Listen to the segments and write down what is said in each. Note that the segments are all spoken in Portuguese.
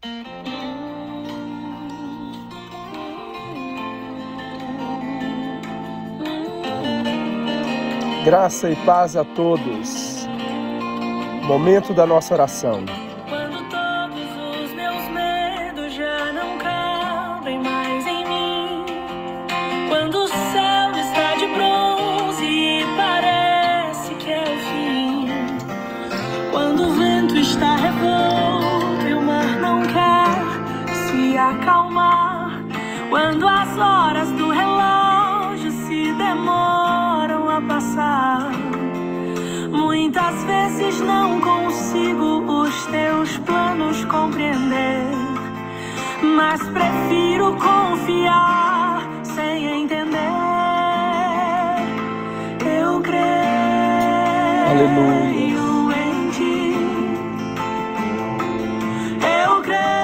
Graça e paz a todos. Momento da nossa oração. Quando todos os meus medos já não cabem mais em mim, quando o céu está de bronze e parece que é o fim, quando o vento está revolto e o mar não quer se acalmar, quando as horas do relógio se demoram a passar, muitas vezes não consigo os teus planos compreender, mas prefiro confiar sem entender. Eu creio em ti. Eu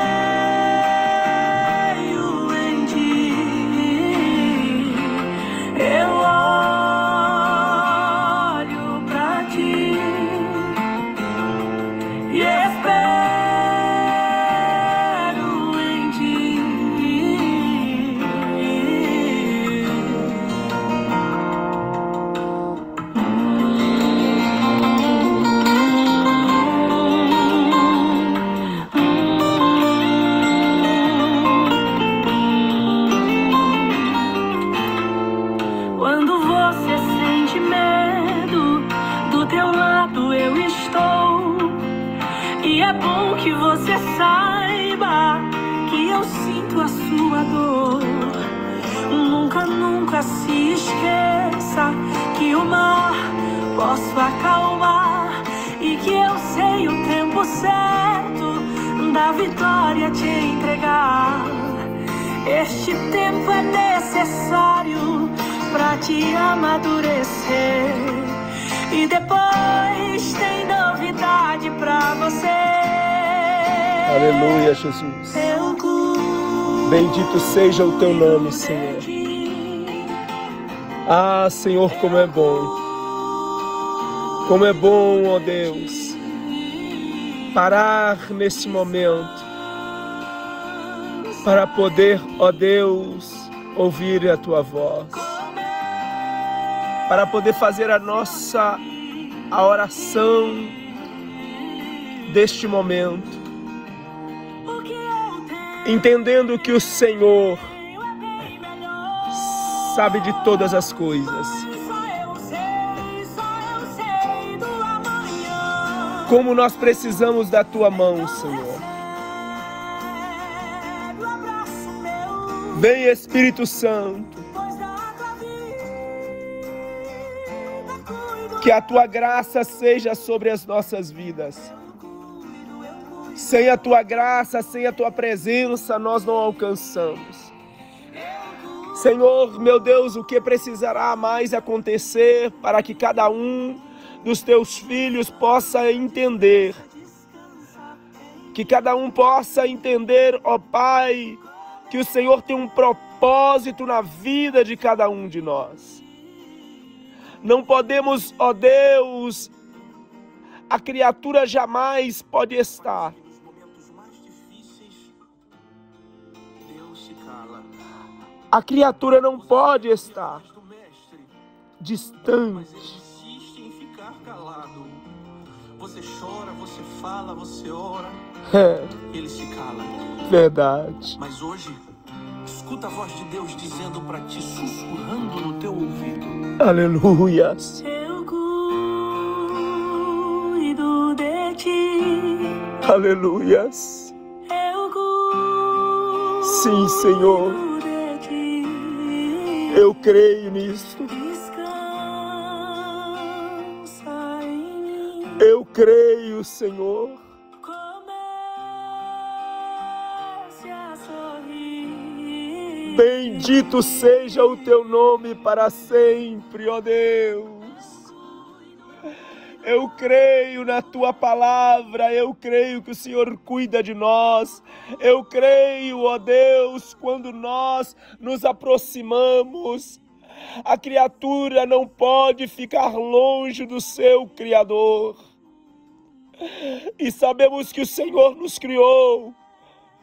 creio em ti. Eu olho pra ti e espero em ti. Quando você sente medo, do teu lado eu estou. E é bom que você saiba que eu sinto a sua dor. Nunca, nunca se esqueça que o mar posso acalmar e que eu sei o tempo certo da vitória te entregar. Este tempo é necessário pra te amadurecer e depois tem novidade pra você. Aleluia, Jesus. Bendito seja o teu nome, Senhor. Ah, Senhor, como é bom. Como é bom, ó Deus, parar nesse momento para poder, ó Deus, ouvir a tua voz, para poder fazer a oração deste momento, entendendo que o Senhor sabe de todas as coisas. Como nós precisamos da tua mão, Senhor. Vem, Espírito Santo, que a tua graça seja sobre as nossas vidas. Sem a tua graça, sem a tua presença, nós não alcançamos. Senhor, meu Deus, o que precisará mais acontecer para que cada um dos teus filhos possa entender? Que cada um possa entender, ó Pai, que o Senhor tem um propósito na vida de cada um de nós. Não podemos, ó Deus, a criatura jamais pode estar. A criatura não pode estar distante. Você chora, você fala, você ora. Ele se cala. Verdade. Mas hoje, escuta a voz de Deus dizendo para ti, sussurrando no teu ouvido. Aleluias. Eu cuido de ti. Aleluias. Eu cuido Sim, Senhor. de ti. Eu creio nisso. Descansa em mim. Eu creio, Senhor. Comece a sorrir. Bendito seja o teu nome para sempre, ó Deus. Eu creio na tua palavra, eu creio que o Senhor cuida de nós. Eu creio, ó Deus, quando nós nos aproximamos, a criatura não pode ficar longe do seu Criador. E sabemos que o Senhor nos criou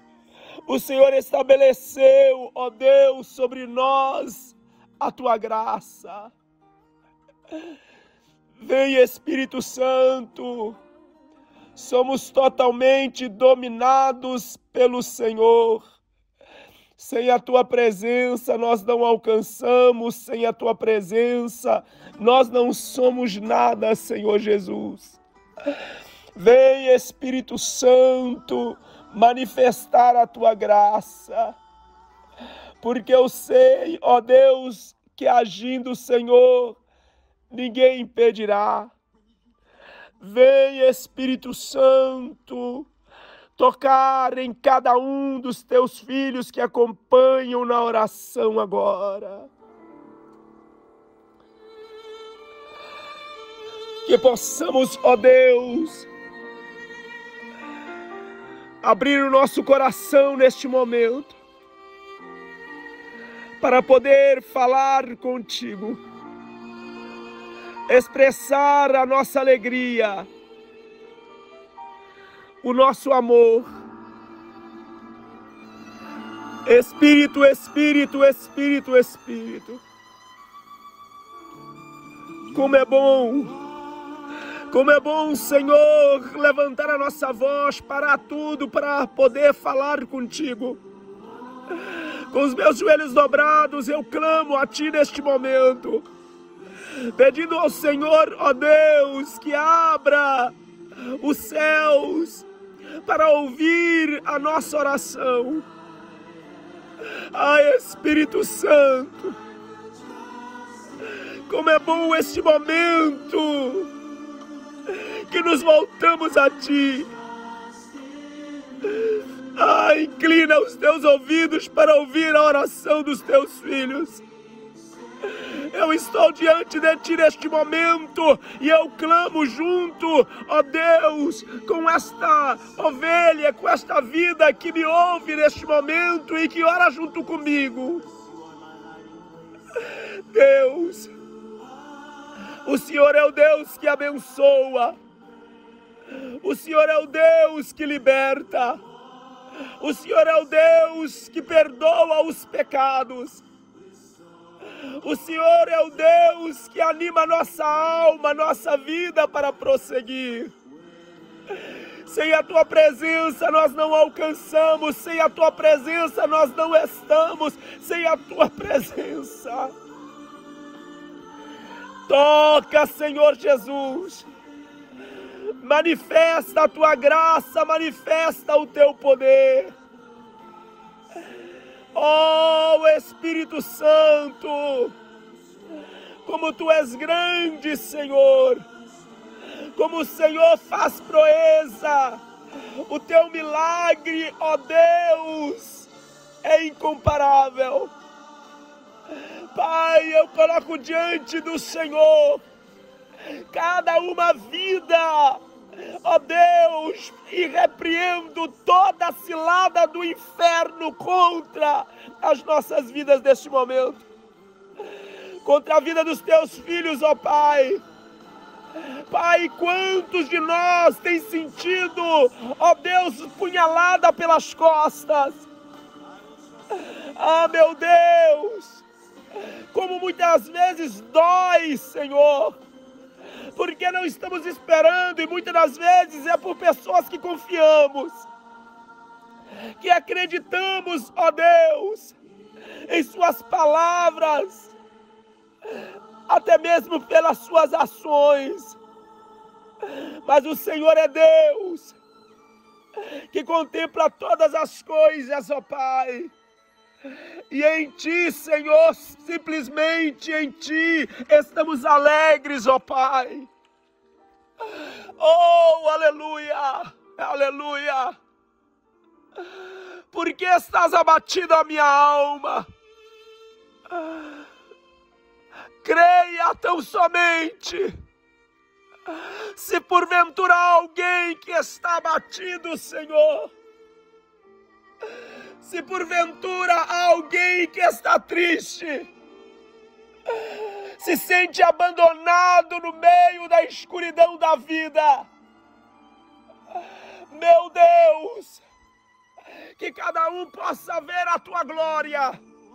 O Senhor estabeleceu, ó Deus, sobre nós a tua graça. Vem, Espírito Santo, somos totalmente dominados pelo Senhor. Sem a tua presença nós não alcançamos, sem a tua presença nós não somos nada, Senhor Jesus. Vem, Espírito Santo, manifestar a tua graça, porque eu sei, ó Deus, que agindo o Senhor, ninguém impedirá. Vem, Espírito Santo, tocar em cada um dos teus filhos que acompanham na oração agora. Que possamos, ó Deus, abrir o nosso coração neste momento, para poder falar contigo, expressar a nossa alegria, o nosso amor. Espírito, Espírito, Espírito, Espírito. Como é bom, Senhor, levantar a nossa voz, parar tudo para poder falar contigo. Com os meus joelhos dobrados, eu clamo a Ti neste momento, pedindo ao Senhor, ó Deus, que abra os céus para ouvir a nossa oração. Ai, Espírito Santo, como é bom este momento que nos voltamos a Ti. Ai, inclina os Teus ouvidos para ouvir a oração dos Teus filhos. Eu estou diante de Ti neste momento e eu clamo junto, ó Deus, com esta ovelha, com esta vida que me ouve neste momento e que ora junto comigo. Deus, o Senhor é o Deus que abençoa, o Senhor é o Deus que liberta, o Senhor é o Deus que perdoa os pecados. O Senhor é o Deus que anima nossa alma, nossa vida para prosseguir. Sem a Tua presença nós não alcançamos, sem a Tua presença nós não estamos, sem a Tua presença. Toca, Senhor Jesus, manifesta a Tua graça, manifesta o Teu poder. Oh, Espírito Santo, como Tu és grande, Senhor, como o Senhor faz proeza, o Teu milagre, ó Deus, é incomparável. Pai, eu coloco diante do Senhor cada uma vida, ó Deus, e repreendo toda a cilada do inferno contra as nossas vidas neste momento, contra a vida dos Teus filhos, ó Pai. Pai, quantos de nós tem sentido, ó Deus, punhalada pelas costas? Ah, meu Deus, como muitas vezes dói, Senhor, porque não estamos esperando, e muitas das vezes é por pessoas que confiamos, que acreditamos, ó Deus, em Suas palavras, até mesmo pelas Suas ações. Mas o Senhor é Deus, que contempla todas as coisas, ó Pai. E em Ti, Senhor, simplesmente em Ti, estamos alegres, ó Pai. Oh, aleluia, aleluia. Por que estás abatido a minha alma? Creia tão somente. Se porventura há alguém que está abatido, Senhor, se porventura há alguém que está triste, se sente abandonado no meio da escuridão da vida, meu Deus, que cada um possa ver a tua glória.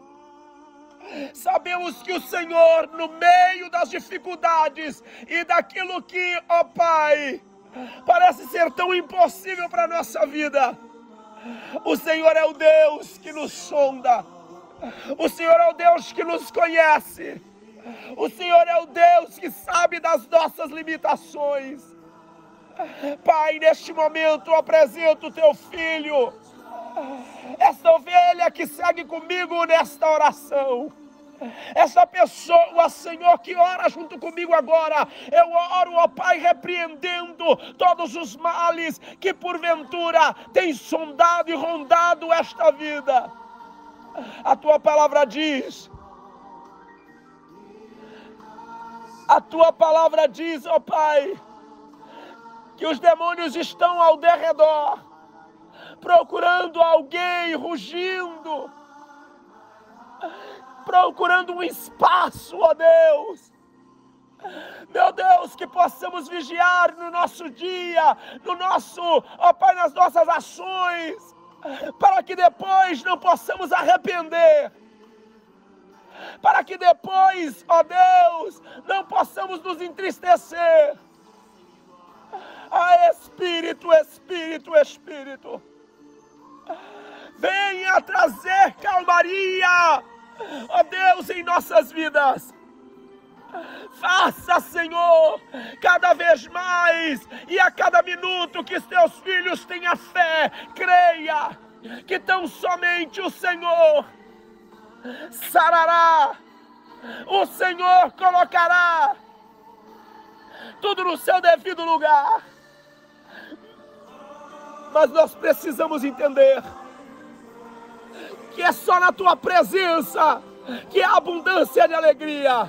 Sabemos que o Senhor, no meio das dificuldades e daquilo que, ó Pai, parece ser tão impossível para a nossa vida, o Senhor é o Deus que nos sonda, o Senhor é o Deus que nos conhece, o Senhor é o Deus que sabe das nossas limitações. Pai, neste momento eu apresento o teu filho, esta ovelha que segue comigo nesta oração, essa pessoa, Senhor, que ora junto comigo agora. Eu oro, ó Pai, repreendendo todos os males que porventura têm sondado e rondado esta vida. A tua palavra diz, ó Pai, que os demônios estão ao derredor, procurando alguém, rugindo, procurando um espaço, ó Deus. Meu Deus, que possamos vigiar no nosso dia, ó Pai, nas nossas ações, para que depois não possamos arrepender, para que depois, ó Deus, não possamos nos entristecer. Ah, Espírito, Espírito, Espírito, venha trazer calmaria, ó Deus, em nossas vidas. Faça, Senhor, cada vez mais e a cada minuto que os teus filhos tenham fé, creia que tão somente o Senhor sarará, o Senhor colocará tudo no seu devido lugar. Mas nós precisamos entender que é só na tua presença que há abundância de alegria.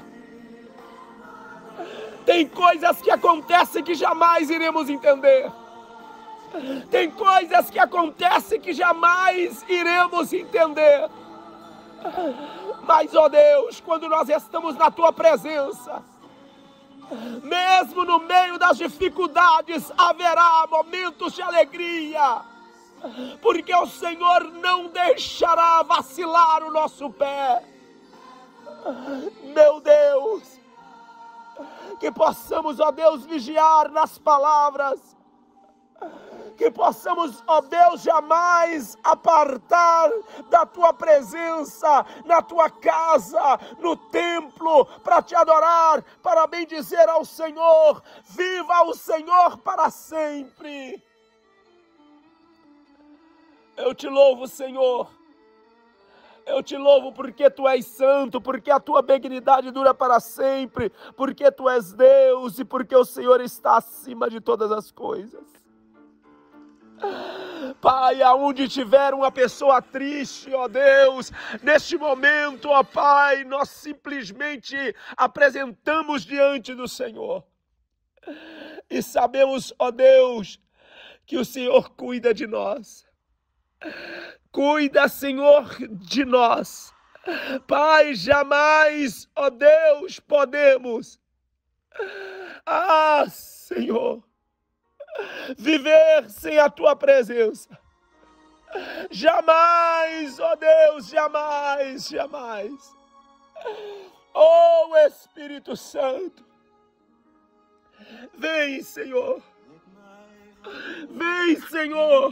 Tem coisas que acontecem que jamais iremos entender. Tem coisas que acontecem que jamais iremos entender. Mas, ó Deus, quando nós estamos na tua presença, mesmo no meio das dificuldades, haverá momentos de alegria, porque o Senhor não deixará vacilar o nosso pé. Meu Deus, que possamos, ó Deus, vigiar nas palavras, que possamos, ó Deus, jamais apartar da tua presença, na tua casa, no templo, para te adorar, para bendizer ao Senhor. Viva o Senhor para sempre. Eu te louvo, Senhor. Eu te louvo porque tu és santo, porque a tua benignidade dura para sempre, porque tu és Deus e porque o Senhor está acima de todas as coisas. Pai, aonde tiver uma pessoa triste, ó Deus, neste momento, ó Pai, nós simplesmente apresentamos diante do Senhor. E sabemos, ó Deus, que o Senhor cuida de nós. Cuida, Senhor, de nós. Pai, jamais, ó Deus, podemos, Senhor, viver sem a tua presença. Jamais, ó Deus, jamais, jamais. Oh Espírito Santo, vem, Senhor. Vem, Senhor.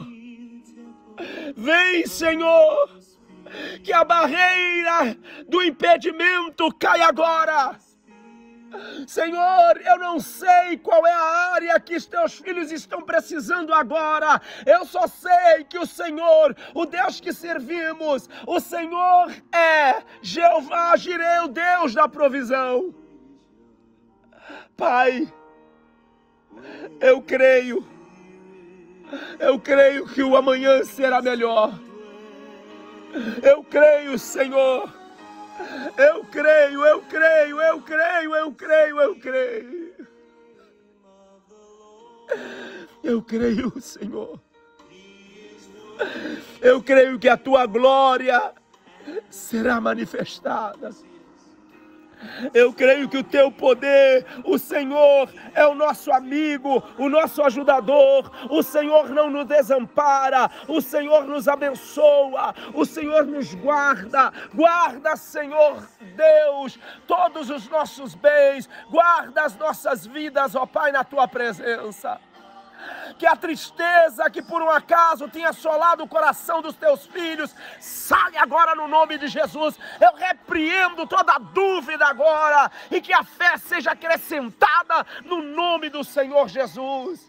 Vem, Senhor, que a barreira do impedimento cai agora. Senhor, eu não sei qual é a área que os teus filhos estão precisando agora. Eu só sei que o Senhor, o Deus que servimos, o Senhor é Jeová Jireh, o Deus da provisão. Pai, eu creio que o amanhã será melhor. Eu creio, Senhor. Eu creio. Eu creio, Senhor. Eu creio que a tua glória será manifestada. Eu creio que o teu poder, o Senhor é o nosso amigo, o nosso ajudador. O Senhor não nos desampara, o Senhor nos abençoa, o Senhor nos guarda. Guarda, Senhor Deus, todos os nossos bens, guarda as nossas vidas, ó Pai, na tua presença. Que a tristeza que por um acaso tinha assolado o coração dos teus filhos, sai agora no nome de Jesus. Eu repreendo toda dúvida agora, e que a fé seja acrescentada no nome do Senhor Jesus.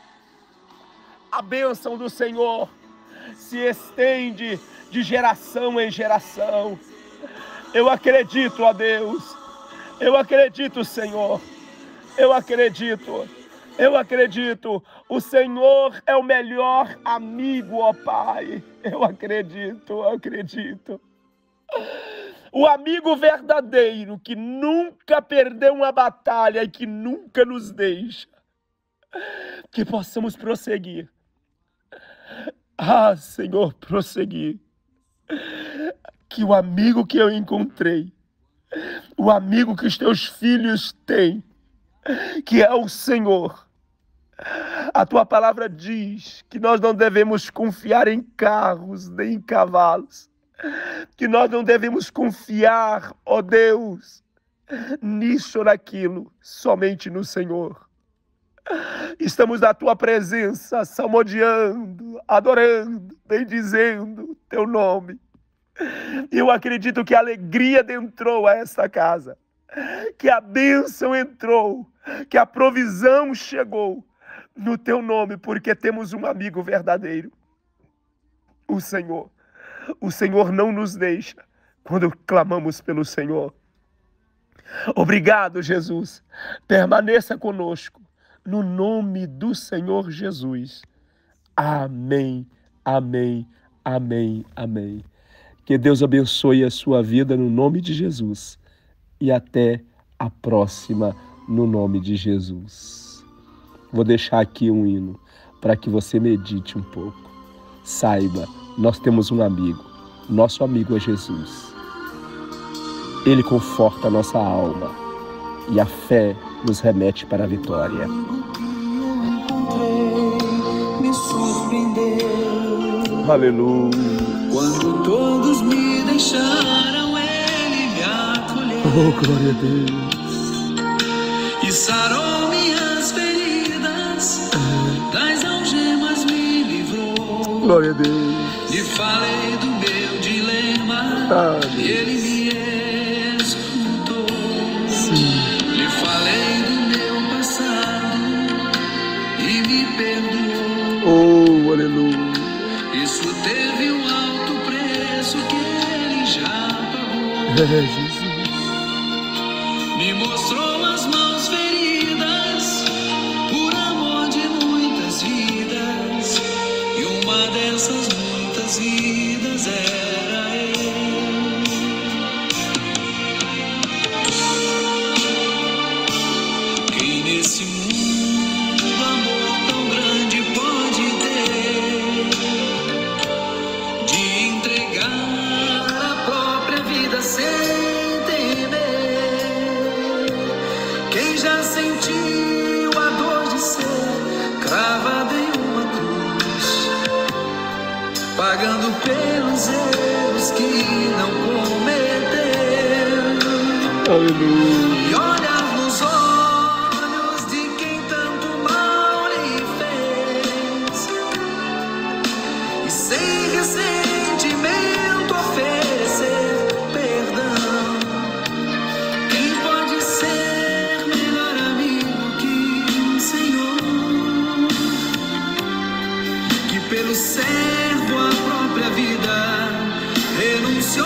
A bênção do Senhor se estende de geração em geração. Eu acredito, ó Deus, eu acredito, Senhor, eu acredito. Eu acredito, o Senhor é o melhor amigo, ó Pai. Eu acredito, eu acredito. O amigo verdadeiro que nunca perdeu uma batalha e que nunca nos deixa. Que possamos prosseguir. Ah, Senhor, prosseguir. Que o amigo que eu encontrei, o amigo que os teus filhos têm, que é o Senhor. A tua palavra diz que nós não devemos confiar em carros nem em cavalos, que nós não devemos confiar, ó Deus, nisso ou naquilo, somente no Senhor. Estamos na tua presença, salmodiando, adorando, bendizendo teu nome. E eu acredito que a alegria adentrou a esta casa, que a bênção entrou, que a provisão chegou no teu nome, porque temos um amigo verdadeiro, o Senhor. O Senhor não nos deixa quando clamamos pelo Senhor. Obrigado, Jesus. Permaneça conosco, no nome do Senhor Jesus. Amém, amém, amém, amém. Que Deus abençoe a sua vida no nome de Jesus. E até a próxima, no nome de Jesus. Vou deixar aqui um hino para que você medite um pouco. Saiba, nós temos um amigo. Nosso amigo é Jesus. Ele conforta a nossa alma e a fé nos remete para a vitória. Me surpreendeu. Aleluia. Quando todos me deixaram, Ele me acolheu. Oh, glória a Deus. E sarou minhas feridas, das algemas me livrou. Glória a Deus. Lhe falei do meu dilema, e Ele me escutou. Sim. Lhe falei do meu passado e me perdoou. Oh, aleluia. Isso teve um alto preço que Ele já pagou. Jesus. Me mostrou as mãos feridas por amor de muitas vidas, e uma dessas muitas vidas era Ele. Quem nesse mundo amor tão grande pode ter, de entregar a própria vida sem quem já sentiu a dor de ser cravado em uma cruz, pagando pelos erros que não cometeu. Aleluia. E olhar nos olhos de quem tanto mal lhe fez, e sem ressentimento oferecer perdão. Quem pode ser melhor amigo que o Senhor, que pelo servo a própria vida renunciou?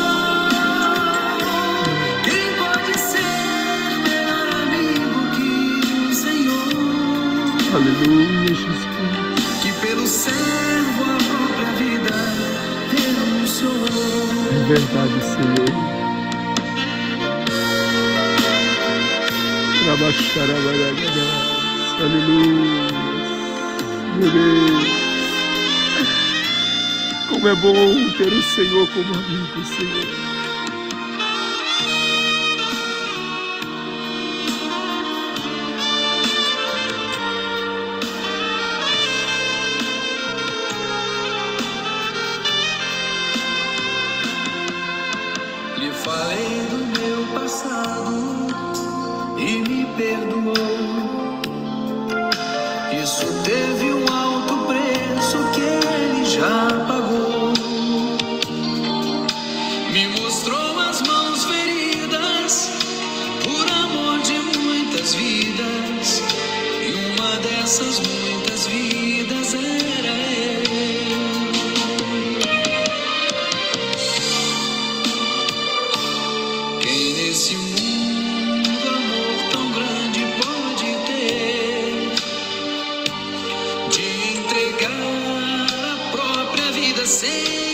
Quem pode ser melhor amigo que o Senhor? Aleluia, Jesus. Que pelo servo a própria vida renunciou. É verdade, Senhor. Aleluia. Meu Deus. Como é bom ter o Senhor como amigo, Senhor. você.